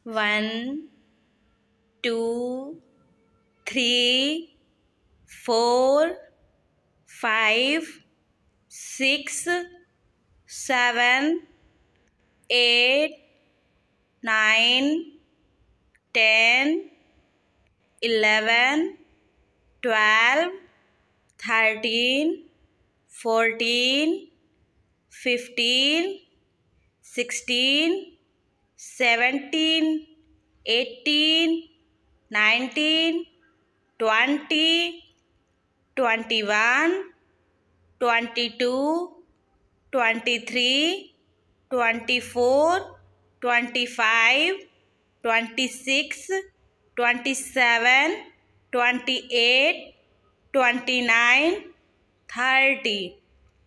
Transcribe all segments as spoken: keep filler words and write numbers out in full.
One, two, three, four, five, six, seven, eight, nine, ten, eleven, twelve, thirteen, fourteen, fifteen, sixteen, seventeen, eighteen, nineteen, twenty, twenty-one, twenty-two, twenty-three, twenty-four, twenty-five, twenty-six, twenty-seven, twenty-eight, twenty-nine, thirty,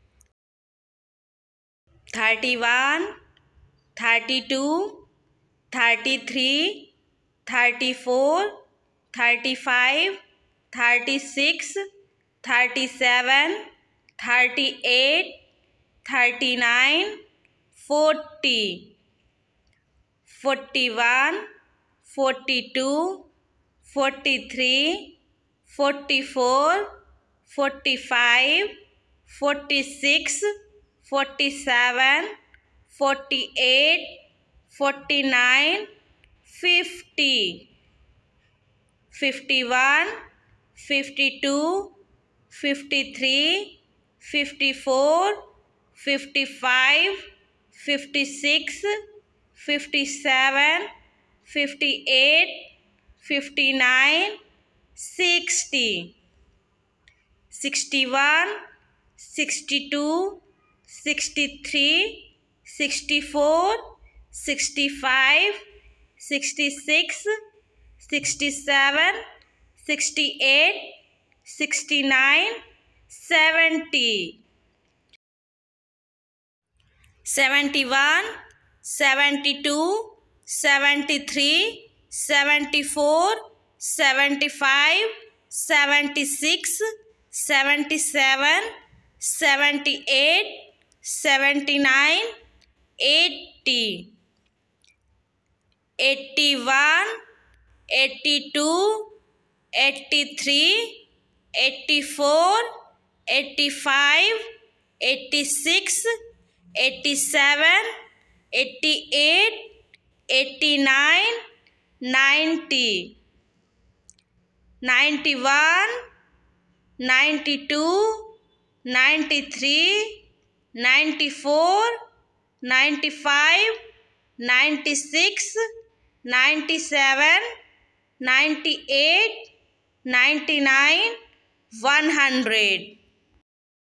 thirty-one, thirty-two, thirty-three, thirty-four, thirty-five, thirty-six, thirty-seven, thirty-eight, thirty-nine, forty, forty-one, forty-two, forty-three, forty-four, forty-five, forty-six, forty-seven, forty-eight, forty-nine, fifty, fifty-one, fifty-two, fifty-three, fifty-four, fifty-five, fifty-six, fifty-seven, fifty-eight, fifty-nine, sixty, sixty-one, sixty-two, sixty-three, sixty-four, sixty-five, sixty-six, sixty-seven, sixty-eight, sixty-nine, seventy, seventy-one, seventy-two, seventy-three, seventy-four, seventy-five, seventy-six, seventy-seven, seventy-eight, seventy-nine, eighty, eighty-one, eighty-two, eighty-three, eighty-four, eighty-five, eighty-six, eighty-seven, eighty-eight, eighty-nine, ninety, ninety-one, ninety-two, ninety-three, ninety-four, ninety-five, ninety-six, ninety-seven, ninety-eight, ninety-nine, one hundred.